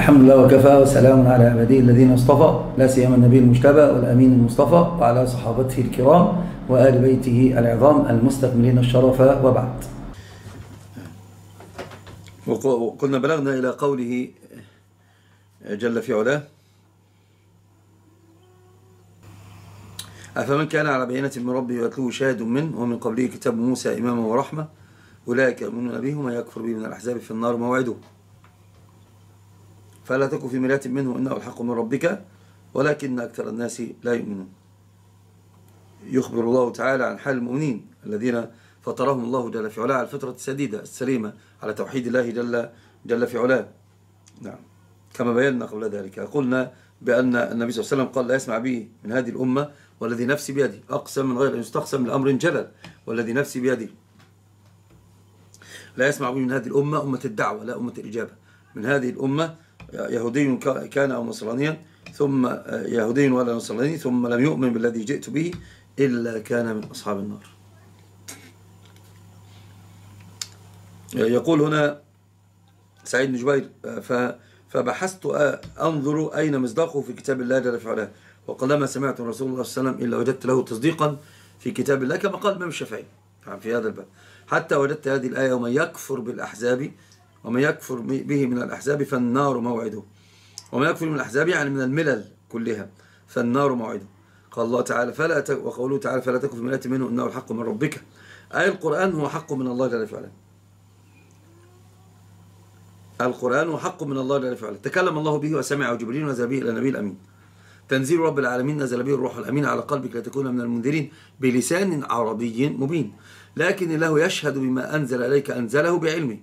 الحمد لله وكفى وسلام على عباده الذين اصطفى، لا سيما النبي المجتبى والأمين المصطفى وعلى صحابته الكرام وآل بيته العظام المستكملين الشرف، وبعد. وقلنا بلغنا إلى قوله جل في علاه: أفمن كان على بينة من ربه ويتلوه شاهد منه ومن قبله كتاب موسى إماما ورحمة أولئك يؤمنون به ومن يكفر به من الأحزاب في النار موعده فلا تك في مرية منه إنه الحق من ربك ولكن أكثر الناس لا يؤمنون. يخبر الله تعالى عن حال المؤمنين الذين فطرهم الله جل في علاه على الفطرة السديدة السليمة على توحيد الله جل في علاه. نعم، كما بينا قبل ذلك قلنا بأن النبي صلى الله عليه وسلم قال: لا يسمع به من هذه الأمة والذي نفسي بيده، أقسم من غير أن يستقسم لأمر جلل، والذي نفسي بيده لا يسمع به من هذه الأمة، أمة الدعوة لا أمة الإجابة، من هذه الأمة يهودي كان أو نصرانيا، ثم يهودي ولا نصراني، ثم لم يؤمن بالذي جئت به إلا كان من أصحاب النار. يقول هنا سعيد بن جبير: فبحثت أنظر أين مصداقه في كتاب الله جل في علاه، وقلما سمعت من رسول الله صلى الله عليه وسلم إلا وجدت له تصديقا في كتاب الله، كما قال الإمام الشافعي في هذا الباب، حتى وجدت هذه الآية: ومن يكفر بالأحزاب ومن يكفر به من الأحزاب فالنار موعده. ومن يكفر من الأحزاب يعني من الملل كلها فالنار موعده. قال الله تعالى: وقوله تعالى: فلا تكن في مرية منه إنه الحق من ربك، أي القرآن هو حق من الله جل في علاه. القرآن هو حق من الله جل في علاه، تكلم الله به وسمعه جبريل ونزل به إلى النبي الأمين، تنزيل رب العالمين، نزل به الروح الأمين على قلبك لتكون من المنذرين بلسان عربي مبين، لكن الله يشهد بما أنزل إليك أنزله بعلمه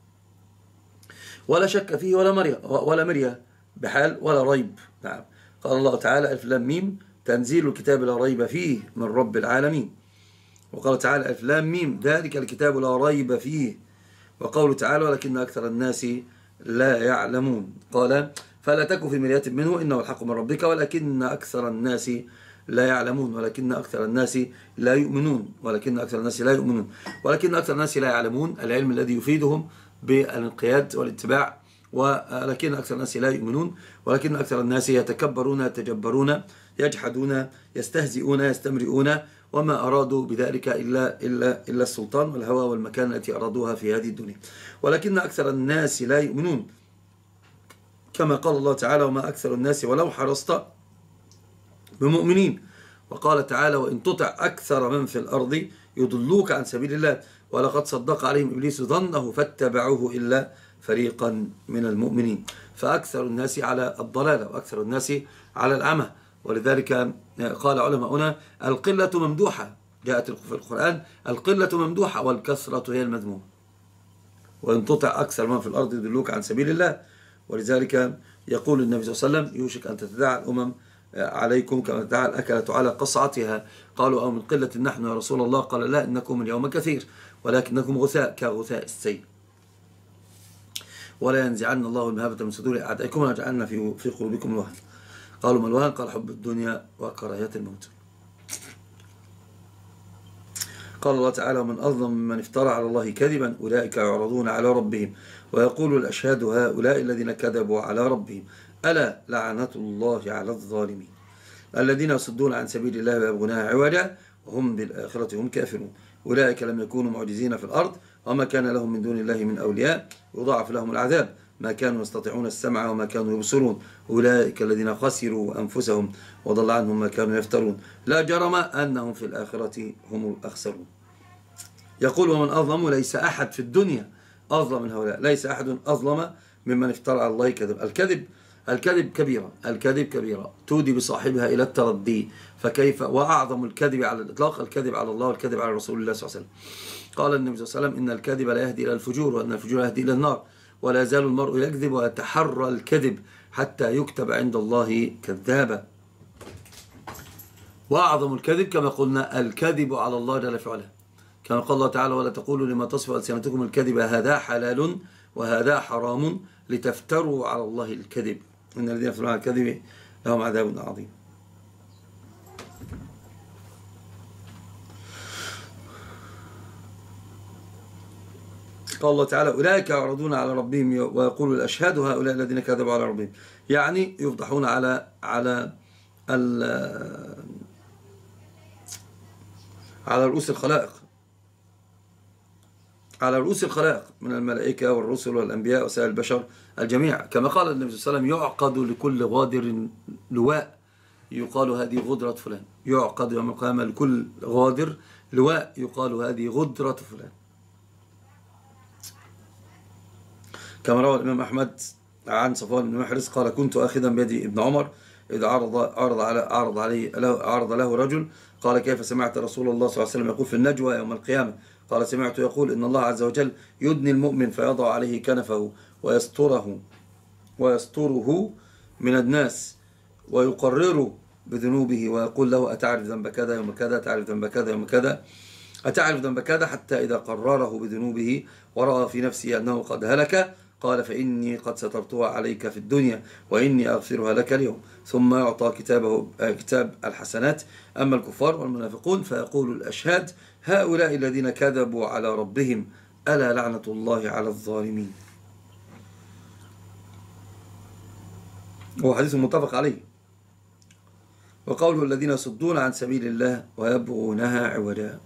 ولا شك فيه ولا مرية بحال ولا ريب. نعم، قال الله تعالى: ألف لام ميم تنزيل الكتاب لا ريب فيه من رب العالمين. وقال تعالى: ألف لام ميم ذلك الكتاب لا ريب فيه. وقوله تعالى: ولكن أكثر الناس لا يعلمون. قال: فلا تك في مرية منه إنه الحق من ربك ولكن أكثر الناس لا يعلمون، ولكن أكثر الناس لا يؤمنون، ولكن أكثر الناس لا يؤمنون، ولكن أكثر الناس لا يعلمون، العلم الذي يفيدهم بالانقياد والاتباع، ولكن أكثر الناس لا يؤمنون، ولكن أكثر الناس يتكبرون يتجبرون يجحدون يستهزئون يستمرئون، وما أرادوا بذلك إلا السلطان والهوى والمكان التي أرادوها في هذه الدنيا. ولكن أكثر الناس لا يؤمنون، كما قال الله تعالى: وما أكثر الناس ولو حرصت بمؤمنين. وقال تعالى: وإن تطع أكثر من في الأرض يضلوك عن سبيل الله ولقد صدق عليهم إبليس ظنه فاتبعوه إلا فريقا من المؤمنين. فأكثر الناس على الضلالة وأكثر الناس على العمى، ولذلك قال علماؤنا: القلة ممدوحة، جاءت في القرآن: القلة ممدوحة والكثرة هي المذمومة. وإن تطع أكثر من في الأرض يضلوك عن سبيل الله. ولذلك يقول النبي صلى الله عليه وسلم: يوشك أن تتداعى الأمم عليكم كما تدعى الأكلة على قصعتها. قالوا: أو من قلة نحن يا رسول الله؟ قال: لا، إنكم اليوم كثير ولكنكم غثاء كغثاء السيل. ولا ينزعن الله المهابة من صدور أعدائكم ويجعلنا في قلوبكم الوهن. قالوا: ما الوهن؟ قال: حب الدنيا وكراهية الموت. قال الله تعالى: ومن أظلم ممن افترى على الله كذبا أولئك يعرضون على ربهم ويقول الأشهاد هؤلاء الذين كذبوا على ربهم ألا لعنة الله على الظالمين الذين يصدون عن سبيل الله ويبغونها عوجا وهم بالآخرة هم كافرون أولئك لم يكونوا معجزين في الأرض وما كان لهم من دون الله من أولياء يضاعف لهم العذاب ما كانوا يستطيعون السمع وما كانوا يبصرون أولئك الذين خسروا أنفسهم وضل عنهم ما كانوا يفترون لا جرم أنهم في الآخرة هم الأخسرون. يقول: ومن أظلم، ليس أحد في الدنيا أظلم من هؤلاء، ليس أحد أظلم ممن افترى على الله كذب. الكذب كبيرة تودي بصاحبها إلى التردي، فكيف وأعظم الكذب على الإطلاق الكذب على الله والكذب على رسول الله صلى الله عليه وسلم. قال النبي صلى الله عليه وسلم: إن الكذب لا يهدي إلى الفجور وأن الفجور يهدي إلى النار ولا يزال المرء يكذب ويتحرى الكذب حتى يكتب عند الله كذابا. وأعظم الكذب كما قلنا الكذب على الله جل في علاه، كما قال الله تعالى: ولا تقولوا لما تصف ألسنتكم الكذب هذا حلال وهذا حرام لتفتروا على الله الكذب إن الذين يفترون على الكذب لهم عذاب عظيم. قال الله تعالى أولئك يعرضون على ربهم ويقولوا الأشهاد هؤلاء الذين كذبوا على ربهم، يعني يفضحون على رؤوس الخلائق، على رؤوس الخلائق من الملائكة والرسل والأنبياء وسائر البشر الجميع، كما قال النبي صلى الله عليه وسلم يعقد لكل غادر لواء يقال هذه غدرة فلان، يعقد يوم القيامة لكل غادر لواء يقال هذه غدرة فلان. كما روى الإمام أحمد عن صفوان بن محرز قال كنت آخذا بيد ابن عمر إذ عرض له رجل قال كيف سمعت رسول الله صلى الله عليه وسلم يقول في النجوى يوم القيامة؟ قال سمعت يقول إن الله عز وجل يدني المؤمن فيضع عليه كنفه ويستره من الناس ويقرره بذنوبه ويقول له أتعرف ذنب كذا يوم كذا، تعرف ذنب كذا يوم كذا، أتعرف ذنب كذا، حتى إذا قرره بذنوبه ورأى في نفسه أنه قد هلك قال فإني قد سترتها عليك في الدنيا وإني أغفرها لك اليوم، ثم يعطى كتاب الحسنات. أما الكفار والمنافقون فيقول الأشهاد هؤلاء الذين كذبوا على ربهم ألا لعنة الله على الظالمين. هو حديث متفق عليه. وقوله الذين يصدون عن سبيل الله ويبغونها عوجا،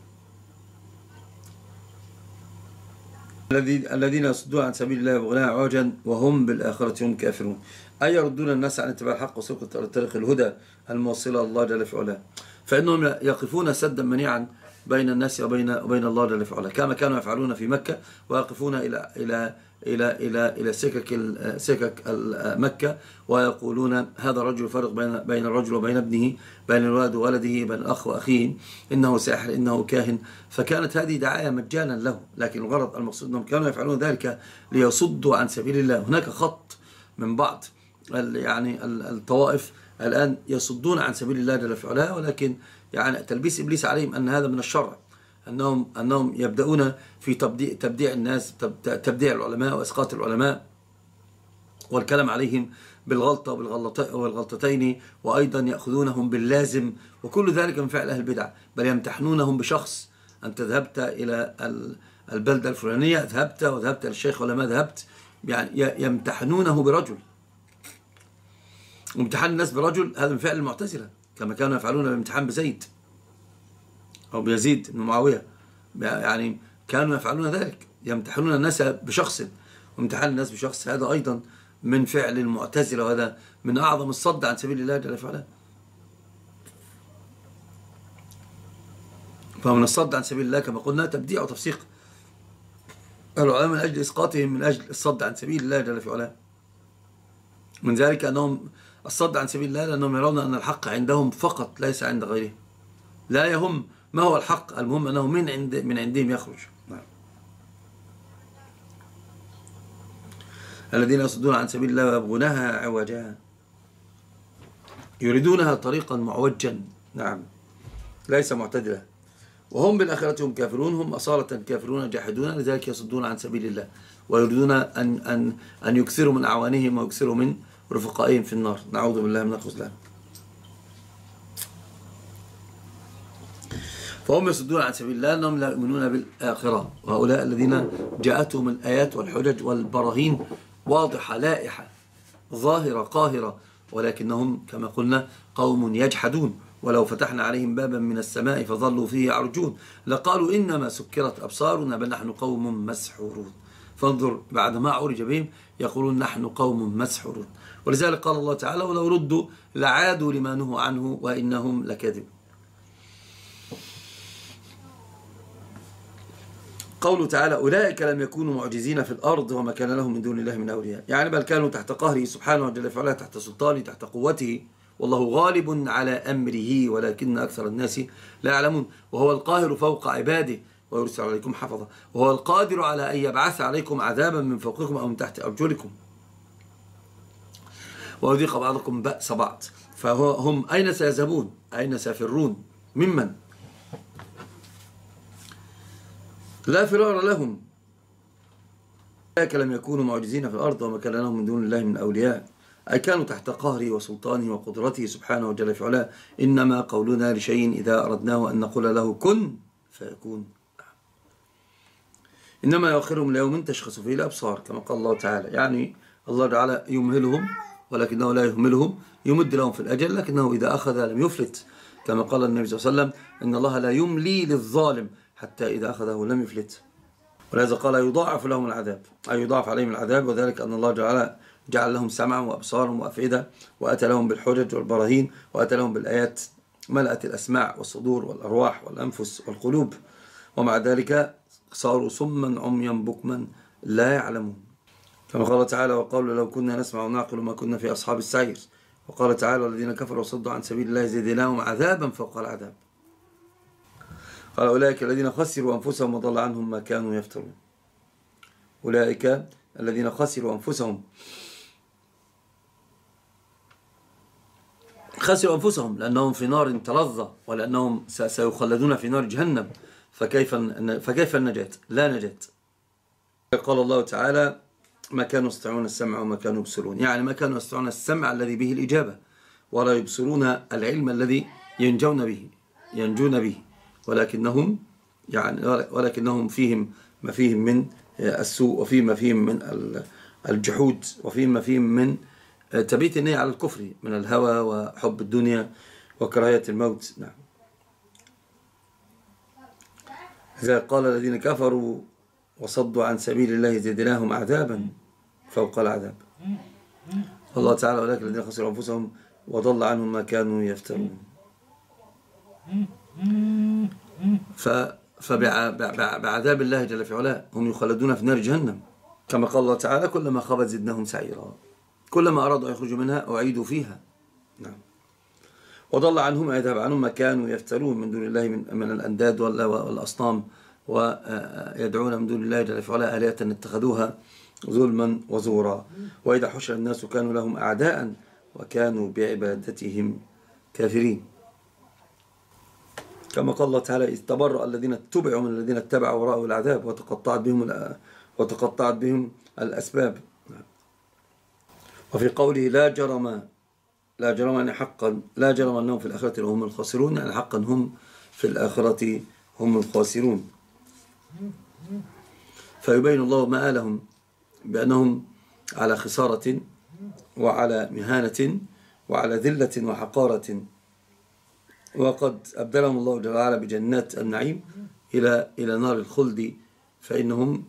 الذين يصدون عن سبيل الله ويبغونها عوجا وهم بالآخرة هم كافرون، أي يردون الناس عن اتباع الحق وسلوك طريق الهدى الموصلة الله جل في علاه، فإنهم يقفون سدا منيعا بين الناس وبين الله جل في علاه، كما كانوا يفعلون في مكة ويقفون إلى سكك مكة ويقولون هذا الرجل فرق بين الرجل وبين ابنه، بين الولد وولده، بين الأخ وأخيه، إنه ساحر، إنه كاهن، فكانت هذه دعاية مجانا له، لكن الغرض المقصود أنهم كانوا يفعلون ذلك ليصدوا عن سبيل الله. هناك خط من بعض يعني الطوائف الآن يصدون عن سبيل الله جل في علاه، ولكن يعني تلبيس إبليس عليهم أن هذا من الشرع، أنهم يبدأون في تبديع الناس، تبديع العلماء وإسقاط العلماء والكلام عليهم بالغلطة والغلطتين، وأيضا يأخذونهم باللازم، وكل ذلك من فعل أهل البدع، بل يمتحنونهم بشخص. أنت ذهبت إلى البلدة الفلانية، وذهبت للشيخ ولا ما ذهبت، يعني يمتحنونه برجل، وامتحان الناس برجل هذا من فعل المعتزلة، كما كانوا يفعلون بامتحان بزيد أو بيزيد بن معاوية، يعني كانوا يفعلون ذلك، يمتحنون الناس بشخص، وامتحان الناس بشخص هذا أيضا من فعل المعتزلة، وهذا من أعظم الصد عن سبيل الله جل وعلا. فمن الصد عن سبيل الله كما قلنا تبديع وتفسيق العلماء من أجل إسقاطهم، من أجل الصد عن سبيل الله جل وعلا. من ذلك أنهم الصد عن سبيل الله لأنهم يرون أن الحق عندهم فقط ليس عند غيرهم، لا يهم ما هو الحق، المهم أنه من عندهم يخرج. نعم. الذين يصدون عن سبيل الله ويبغونها عوجا، يريدونها طريقا معوجا، نعم، ليس معتدلا، وهم بالآخرة هم كافرون، هم أصالة كافرون جاحدون، لذلك يصدون عن سبيل الله ويريدون أن يكثروا من أعوانهم ويكثروا من رفقائهم في النار، نعوذ بالله من الخذلان. فهم يصدون عن سبيل الله أنهم لا يؤمنون بالآخرة، وهؤلاء الذين جاءتهم الآيات والحجج والبراهين واضحة لائحة ظاهرة قاهرة، ولكنهم كما قلنا قوم يجحدون، ولو فتحنا عليهم بابا من السماء فظلوا فيه يعرجون لقالوا إنما سكرت أبصارنا بل نحن قوم مسحورون. فانظر بعد ما عرج بهم يقولون نحن قوم مسحورون. ولذلك قال الله تعالى ولو ردوا لعادوا لما نهوا عنه وإنهم لكاذبون. قوله تعالى أولئك لم يكونوا معجزين في الأرض وما كان لهم من دون الله من أولياء، يعني بل كانوا تحت قهره سبحانه وجل وعلا، تحت سلطانه، تحت قوته، والله غالب على أمره ولكن أكثر الناس لا يعلمون. وهو القاهر فوق عباده ويرسل عليكم حفظا، وهو القادر على أن يبعث عليكم عذابا من فوقكم أو من تحت أرجلكم ويذيق بعضكم بأس بعض. فهم أين سيذهبون؟ أين سيفرون؟ ممن؟ لا فرار لهم. أولئك لم يكونوا معجزين في الأرض وما كان لهم من دون الله من أولياء، أي كانوا تحت قهره وسلطانه وقدرته سبحانه وجل في علاه. إنما قولنا لشيء إذا أردناه أن نقول له كن فيكون. إنما يؤخرهم ليوم تشخص فيه الأبصار كما قال الله تعالى. يعني الله تعالى يمهلهم ولكنه لا يهملهم، يمد لهم في الأجل لكنه إذا أخذ لم يفلت، كما قال النبي صلى الله عليه وسلم إن الله لا يملي للظالم حتى إذا أخذه لم يفلت. ولهذا قال يضاعف لهم العذاب، أي يضاعف عليهم العذاب، وذلك أن الله جعل لهم سمعا وأبصارا وأفئدة، وأتى لهم بالحجج والبراهين، وأتى لهم بالآيات ملأت الأسماع والصدور والأرواح والأنفس والقلوب، ومع ذلك صاروا صما عميا بكما لا يعلمون. كما قال تعالى وقالوا لو كنا نسمع ونعقل ما كنا في أصحاب السعير. وقال تعالى والذين كفروا وصدوا عن سبيل الله زدناهم عذابا فوق العذاب. قال أولئك الذين خسروا أنفسهم وضل عنهم ما كانوا يفترون. أولئك الذين خسروا أنفسهم، خسروا أنفسهم لأنهم في نار تلظى، ولأنهم سيخلدون في نار جهنم، فكيف النجاة؟ لا نجاة. قال الله تعالى ما كانوا يستطيعون السمع وما كانوا يبصرون، يعني ما كانوا يستطيعون السمع الذي به الإجابة، ولا يبصرون العلم الذي ينجون به، ولكنهم فيهم ما فيهم من السوء، وفيما فيهم من الجحود، وفيما فيهم من تبيت النية على الكفر من الهوى وحب الدنيا وكراهية الموت. نعم. إذا قال الذين كفروا وصدوا عن سبيل الله زدناهم عذابا فوق العذاب. الله تعالى أولئك الذين خسروا أنفسهم وضل عنهم ما كانوا يفترون. فبعذاب الله جل في علاه هم يخلدون في نار جهنم، كما قال الله تعالى كلما خبت زدناهم سعيرا، كلما أرادوا أن يخرجوا منها أعيدوا فيها. نعم. وضل عنهم يذهب عنهم ما كانوا يفترون من دون الله من الأنداد والأصنام، ويدعون من دون الله جل في علاه آلهة اتخذوها ظلما وزورا، وإذا حشر الناس كانوا لهم أعداء وكانوا بعبادتهم كافرين. كما قال الله تعالى إذ تبرأ الذين اتبعوا من الذين اتبعوا ورأوا العذاب وتقطعت بهم الأسباب. وفي قوله لا جرم يعني حقا، لا جرم أنهم في الآخرة هم الخاسرون، يعني حقا هم في الآخرة هم الخاسرون. فيبين الله مآلهم بأنهم على خسارة وعلى مهانة وعلى ذلة وحقارة، وقد أبدلهم الله جل وعلا بجنات النعيم إلى نار الخلد، فإنهم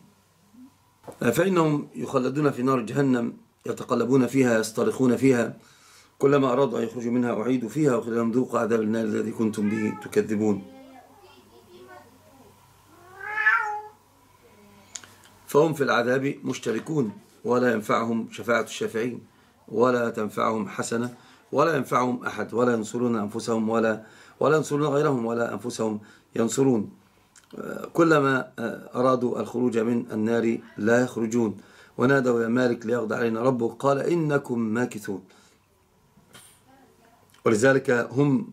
يخلدون في نار جهنم يتقلبون فيها يصطرخون فيها، كلما أرادوا أن يخرجوا منها أعيدوا فيها وقيل لهم ذوقوا عذاب النار الذي كنتم به تكذبون. فهم في العذاب مشتركون، ولا ينفعهم شفاعة الشافعين، ولا تنفعهم حسنة، ولا ينفعهم أحد، ولا ينصرون أنفسهم ولا ينصرون غيرهم، ولا أنفسهم ينصرون. كلما أرادوا الخروج من النار لا يخرجون. ونادوا يا مالك ليقضي علينا ربك قال إنكم ماكثون. ولذلك هم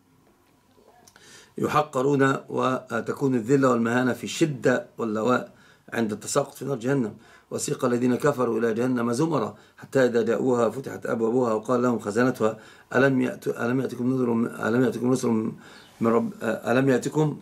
يحقرون، وتكون الذلة والمهانة في الشدة واللواء عند التساقط في نار جهنم. وسيق الذين كفروا إلى جهنم زمرا حتى إذا جاءوها فتحت أبوابها وقال لهم خزنتها ألم يأتكم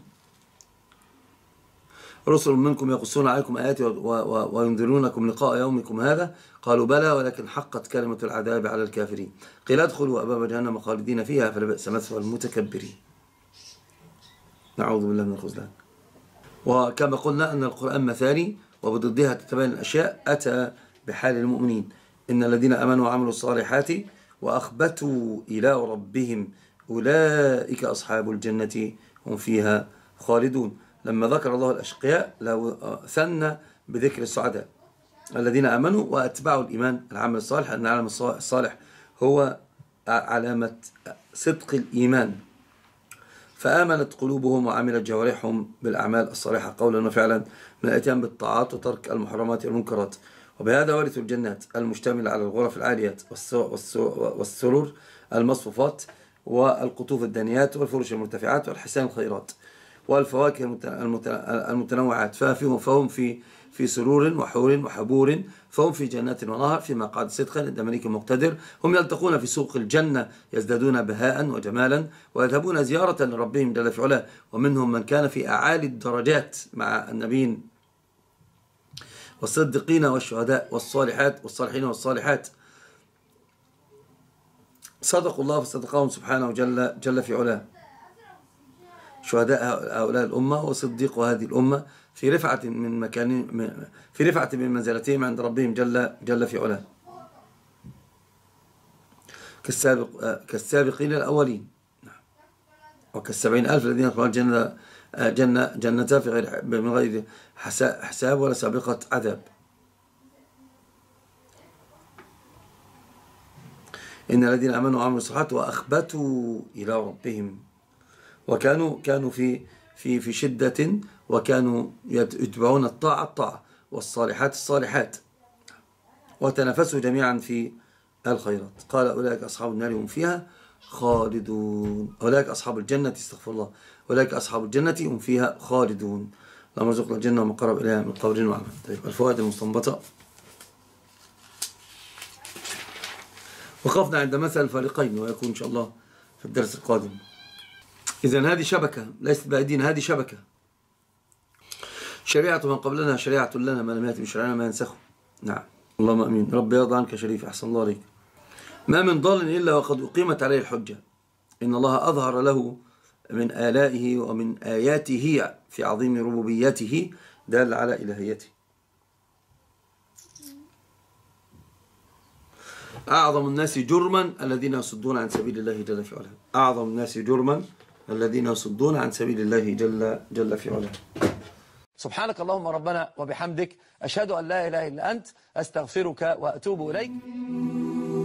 رسل منكم يقصون عليكم آياتي وينذرونكم لقاء يومكم هذا قالوا بلى ولكن حقت كلمة العذاب على الكافرين قيل ادخلوا أبواب جهنم خالدين فيها فلبئس مثوى المتكبرين. نعوذ بالله من الخذلان. وكما قلنا أن القرآن مثالي وبضدها تتبين الأشياء. أتى بحال المؤمنين إن الذين آمنوا وعملوا الصالحات وأخبتوا إلى ربهم أولئك أصحاب الجنة هم فيها خالدون. لما ذكر الله الأشقياء ثنى بذكر السعداء الذين آمنوا وأتبعوا الإيمان العمل الصالح، أن العمل الصالح هو علامة صدق الإيمان. فآمنت قلوبهم وعملت جوارحهم بالأعمال الصالحة قولا وفعلا من الاتيان بالطاعات وترك المحرمات والمنكرات. وبهذا ورثوا الجنات المشتملة على الغرف العاليات والسرور المصفوفات والقطوف الدانيات والفرش المرتفعات والحسان الخيرات والفواكه المتنوعات. فهم في سرور وحور وحبور، فهم في جنات ونهر في مقعد صدق عند مليك مقتدر. هم يلتقون في سوق الجنة يزدادون بهاء وجمالا ويذهبون زيارة لربهم جل في علاه. ومنهم من كان في أعالي الدرجات مع النبيين والصديقين والشهداء والصالحات والصالحين والصالحات صدقوا الله فصدقهم سبحانه جل في علاه. شهداء هؤلاء الأمة وصديق هذه الأمة في رفعة من منزلتهم عند ربهم جل في علاه، كالسابقين الأولين وكال70,000 الذين يدخلون جنة من غير حساب ولا سابقة عذاب. إن الذين آمنوا وعملوا الصالحات وأخبتوا إلى ربهم وكانوا في شدة، وكانوا يتبعون الطاعة والصالحات وتنافسوا جميعا في الخيرات. قال أولئك أصحاب النار هم فيها خالدون. أولئك أصحاب الجنة، استغفر الله، أولئك أصحاب الجنة هم فيها خالدون. اللهم ارزقنا الجنة وما قرب إليها من قول وعمل. طيب، الفوائد المستنبطة. وقفنا عند مثل الفريقين ويكون إن شاء الله في الدرس القادم. إذن هذه شبكة ليست بأيدينا، هذه شبكة. شريعة من قبلنا شريعة لنا، ما لم يأتي بشرعنا ما ينسخه. نعم، اللهم أمين. رب يرضى عنك شريف، أحسن الله عليك. ما من ضال إلا وقد أقيمت عليه الحجة. إن الله أظهر له من آلائه ومن آياته في عظيم ربوبيته دال على إلهيته. أعظم الناس جرما الذين يصدون عن سبيل الله جل في علاه. أعظم الناس جرما الذين يصدون عن سبيل الله جل في علاه. سبحانك اللهم ربنا وبحمدك، أشهد أن لا إله إلا أنت، أستغفرك وأتوب إليك.